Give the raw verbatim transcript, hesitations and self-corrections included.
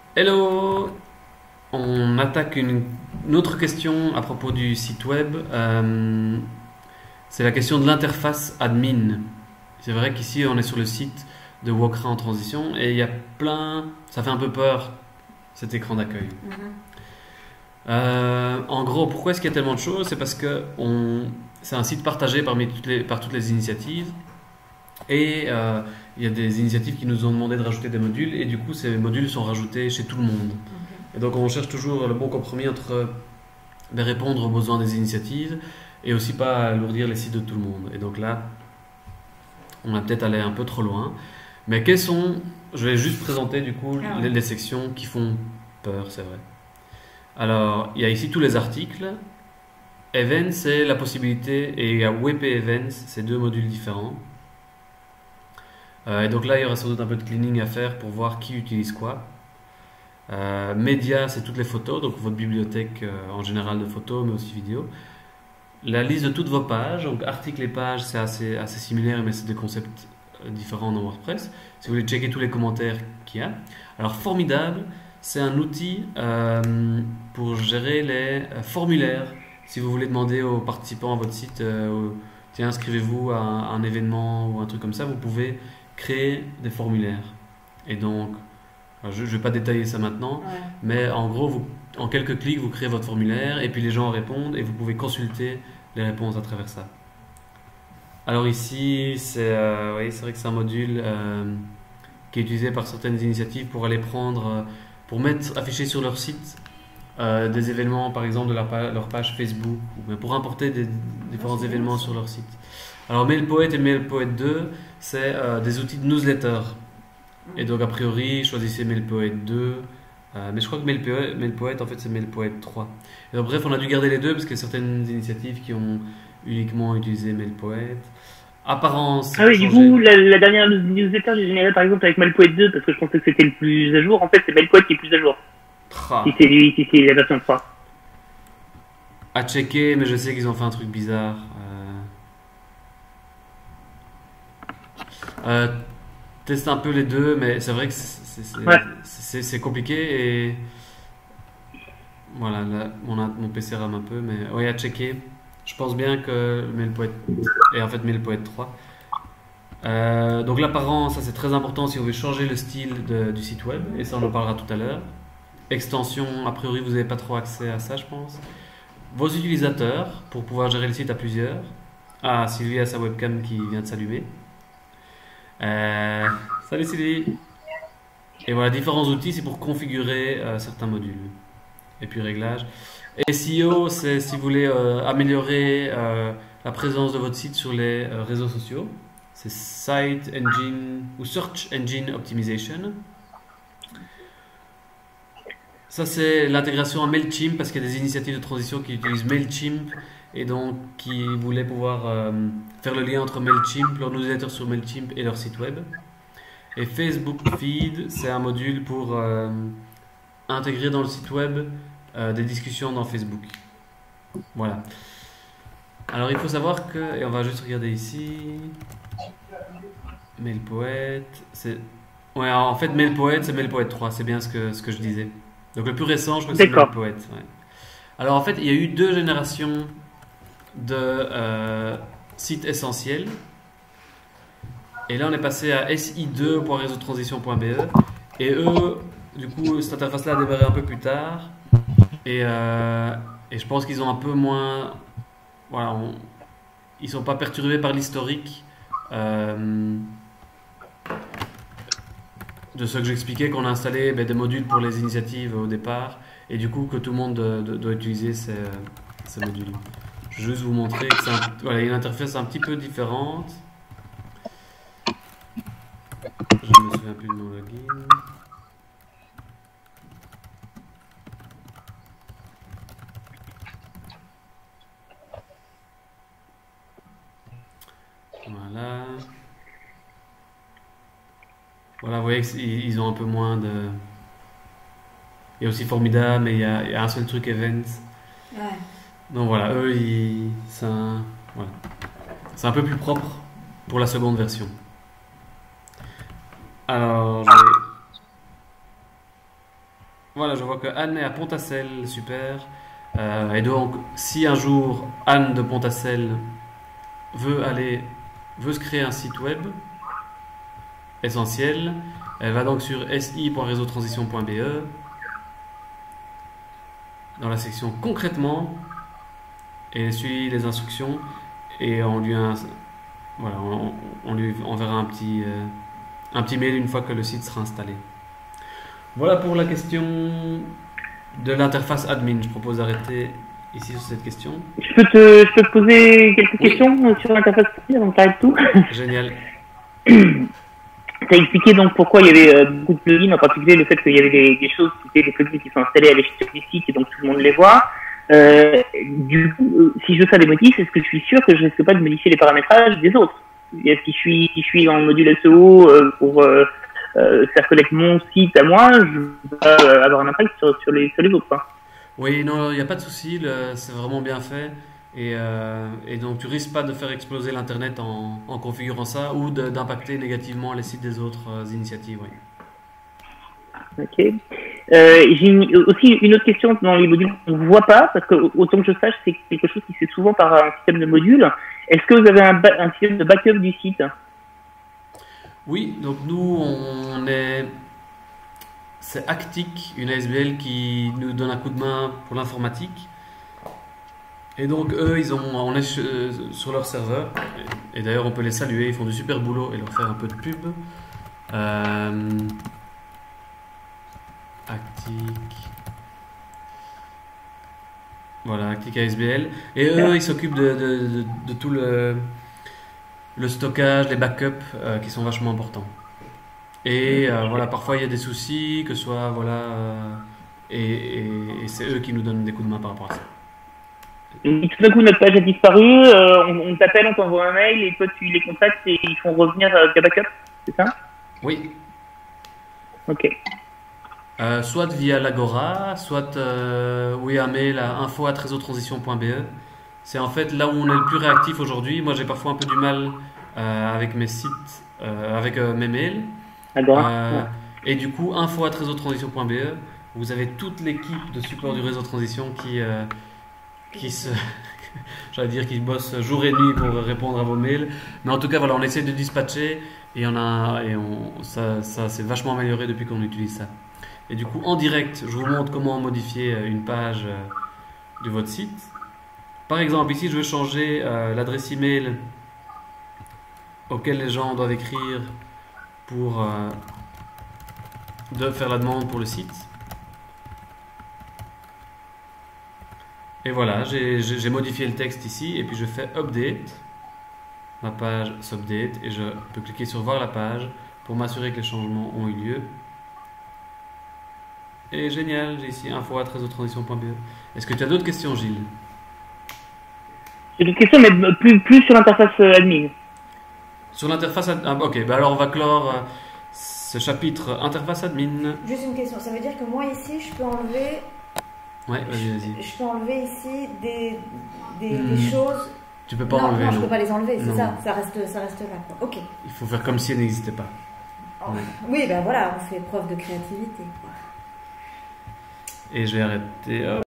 Hello! On attaque une, une autre question à propos du site web. Euh, c'est la question de l'interface admin. C'est vrai qu'ici on est sur le site de Wokra en transition et il y a plein. Ça fait un peu peur cet écran d'accueil. Mhm. Euh, en gros, pourquoi est-ce qu'il y a tellement de choses? C'est parce que on, c'est un site partagé parmi toutes les, par toutes les initiatives et euh, il y a des initiatives qui nous ont demandé de rajouter des modules et du coup ces modules sont rajoutés chez tout le monde. Ok. Et donc on cherche toujours le bon compromis entre ben, répondre aux besoins des initiatives et aussi pas alourdir les sites de tout le monde. Et donc là, on a peut-être allé un peu trop loin. Mais quelles sont, je vais juste présenter du coup Ah les, ouais. les sections qui font peur, c'est vrai. Alors, il y a ici tous les articles. Events, c'est la possibilité, et il y a W P Events, c'est deux modules différents. Euh, et donc là, il y aura sans doute un peu de cleaning à faire pour voir qui utilise quoi. Euh, médias, c'est toutes les photos, donc votre bibliothèque euh, en général de photos, mais aussi vidéo. La liste de toutes vos pages, donc articles et pages, c'est assez, assez similaire, mais c'est des concepts euh, différents dans WordPress. Si vous voulez checker tous les commentaires qu'il y a. Alors, Formidable, c'est un outil euh, pour gérer les euh, formulaires. Si vous voulez demander aux participants à votre site, euh, tiens, inscrivez-vous à un, à un événement ou un truc comme ça, vous pouvez créer des formulaires. Et donc, alors, je ne vais pas détailler ça maintenant, Ouais. mais en gros, vous, en quelques clics, vous créez votre formulaire et puis les gens répondent et vous pouvez consulter les réponses à travers ça. Alors ici, c'est euh, oui, c'est vrai que c'est un module euh, qui est utilisé par certaines initiatives pour aller prendre, euh, pour mettre, afficher sur leur site euh, des événements, par exemple de leur, pa- leur page Facebook, ou bien pour importer des Ah, différents c'est bien événements ça. sur leur site. Alors MailPoet et MailPoet deux, c'est euh, des outils de newsletter. Et Mhm. donc, a priori, choisissez MailPoet deux. Euh, mais je crois que MailPoet, MailPoet, en fait, c'est MailPoet trois. Et donc, bref, on a dû garder les deux parce qu'il y a certaines initiatives qui ont uniquement utilisé MailPoet. Apparence, Ah oui, du changer. coup, la, la dernière newsletter que j'ai générée par exemple avec Malpoet deux, parce que je pensais que c'était le plus à jour, en fait c'est Malpoet qui est plus à jour. Si Tra. c'est lui, si c'est la version trois. À checker, mais je sais qu'ils ont fait un truc bizarre. Euh, euh, teste un peu les deux, mais c'est vrai que c'est c'est- c'est- Ouais, c'est- c'est compliqué et voilà, là, mon, mon P C rame un peu, mais oui, à checker. Je pense bien que MailPoet est en fait MailPoet trois. Euh, donc l'apparence, ça c'est très important si vous voulez changer le style de- du site web, et ça on en parlera tout à l'heure. Extension, a priori vous n'avez pas trop accès à ça, je pense. Vos utilisateurs, pour pouvoir gérer le site à plusieurs. Ah, Sylvie a sa webcam qui vient de s'allumer. Euh, salut Sylvie! Et voilà, différents outils, c'est pour configurer euh, certains modules. Et puis réglage. S E O, c'est si vous voulez euh, améliorer euh, la présence de votre site sur les euh, réseaux sociaux. C'est Site Engine ou Search Engine Optimization. Ça, c'est l'intégration à MailChimp parce qu'il y a des initiatives de transition qui utilisent MailChimp et donc qui voulaient pouvoir euh, faire le lien entre MailChimp, leur newsletter sur MailChimp et leur site web. Et Facebook Feed, c'est un module pour euh, intégrer dans le site web euh, des discussions dans Facebook. Voilà. Alors il faut savoir que, et on va juste regarder ici, MailPoet, c'est... Ouais, alors, en fait MailPoet c'est MailPoet trois, c'est bien ce que, ce que je disais. Donc le plus récent, je crois que c'est d'accord. MailPoet. Ouais. Alors en fait, il y a eu deux générations de euh, sites essentiels. Et là, on est passé à S I deux point réseau transition point b e. Et eux, du coup, cette interface-là a démarré un peu plus tard. Et, euh, et je pense qu'ils ont un peu moins... Voilà, on- ils sont pas perturbés par l'historique euh, de ce que j'expliquais, qu'on a installé ben, des modules pour les initiatives au départ. Et du coup, que tout le monde doit, doit utiliser ces, ces modules. Je vais juste vous montrer que c'est un- voilà, une interface un petit peu différente. Je ne me souviens plus de mon login. Voilà. Voilà, vous voyez qu'ils ont un peu moins de. Il y a aussi Formidable, mais il y a, il y a un seul truc Event. Ouais. Donc voilà, eux, ils, c'est un, voilà. C'est un peu plus propre pour la seconde version. Alors, je vais- Voilà, je vois que Anne est à Pontacelle, super. Euh, et donc, si un jour Anne de Pontacelle veut aller, veut se créer un site web essentiel, elle va donc sur s i point réseau transition point b e dans la section concrètement et elle suit les instructions et on lui, a, voilà, on, on lui enverra un petit, euh, un petit mail une fois que le site sera installé. Voilà pour la question de l'interface admin. Je propose d'arrêter ici sur cette question. Je peux te, je peux te poser quelques Oui. questions sur l'interface admin, donc t'arrêtes tout. Génial. Tu as expliqué donc pourquoi il y avait euh, beaucoup de plugins, en particulier le fait qu'il y avait des, des choses qui étaient des plugins qui sont installés à l'échelle du site et donc tout le monde les voit. Euh, du coup, euh, si je veux faire des modifs, est-ce que je suis sûr que je risque pas de modifier les paramétrages des autres? Et si je suis, si je suis en module S E O euh, pour euh, euh, faire connaître mon site à moi, je vais euh, avoir un impact sur, sur, les, sur les autres, quoi. Oui, non, il n'y a pas de souci, le- c'est vraiment bien fait. Et, euh, et donc, tu risques pas de faire exploser l'Internet en, en configurant ça ou de- d'impacter négativement les sites des autres euh, initiatives. Oui. Ok. Euh, j'ai une- aussi une autre question dans les modules qu'on ne voit pas, parce que autant que je sache, c'est quelque chose qui se fait souvent par un système de modules. Est-ce que vous avez un, ba- un système de backup du site? Oui, donc nous, on est. C'est Actic, une A S B L qui nous donne un coup de main pour l'informatique. Et donc, eux, ils ont, on est sur, sur leur serveur. Et, et d'ailleurs, on peut les saluer, ils font du super boulot et leur faire un peu de pub. Euh, Actic. Voilà, Actic A S B L. Et eux, ils s'occupent de, de, de, de tout le, le stockage, les backups euh, qui sont vachement importants. Et euh, voilà, parfois il y a des soucis, que ce soit, voilà. euh, et et- et c'est eux qui nous donnent des coups de main par rapport à ça. Et tout d'un coup, notre page a disparu, euh, on, on t'appelle, on t'envoie un mail, et toi tu les contactes et ils font revenir euh, via backup, c'est ça? Oui. Ok. Euh, soit via l'Agora, soit euh, oui, un mail à info arobase réseautransition point b e. C'est en fait là où on est le plus réactif aujourd'hui. Moi, j'ai parfois un peu du mal euh, avec mes sites, euh, avec euh, mes mails. Agora. Euh, Ouais. et du coup, info arobase réseautransition point b e, vous avez toute l'équipe de support du réseau transition qui, euh, qui se, j'allais dire, qui bosse jour et nuit pour répondre à vos mails. Mais en tout cas, voilà, on essaie de dispatcher et on a, et on, ça, ça s'est vachement amélioré depuis qu'on utilise ça. Et du coup, en direct, je vous montre comment modifier euh, une page euh, de votre site. Par exemple, ici, je veux changer euh, l'adresse email auquel les gens doivent écrire pour euh, de faire la demande pour le site. Et voilà, j'ai j'ai- j'ai modifié le texte ici et puis je fais update. Ma page s'update et je peux cliquer sur voir la page pour m'assurer que les changements ont eu lieu. Et génial, j'ai ici info arobase réseautransition point b e. Est-ce que tu as d'autres questions, Gilles? J'ai d'autres questions, mais plus, plus sur l'interface euh, admin. Sur l'interface ad- ah, ok, bah alors on va clore euh, ce chapitre interface admin. Juste une question, ça veut dire que moi ici, je peux enlever, Ouais, vas-y, vas-y. je peux enlever ici des, des, Hmm. des choses. Tu peux pas non, enlever, non, je non. peux pas les enlever, c'est Non. ça, ça reste, ça reste là, quoi. Ok. Il faut faire comme si elle n'existait pas. Oh. Ouais. Oui, ben voilà, on fait preuve de créativité. Et je vais arrêter. Hop.